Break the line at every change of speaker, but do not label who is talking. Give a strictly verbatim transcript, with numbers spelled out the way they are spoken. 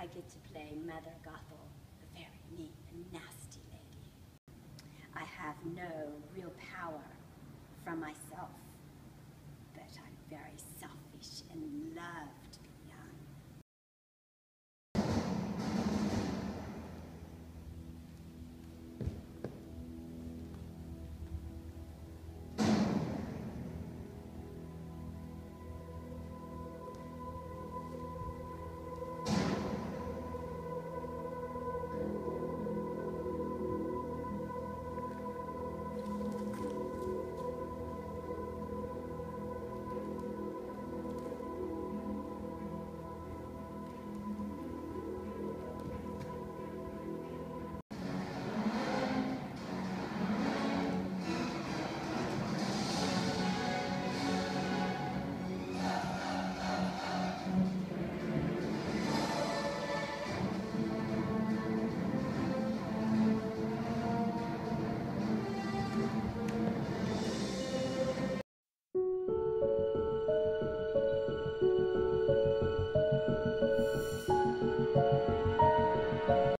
I get to play Mother Gothal, a very mean and nasty lady. I have no real power from myself, but I'm very selfish and love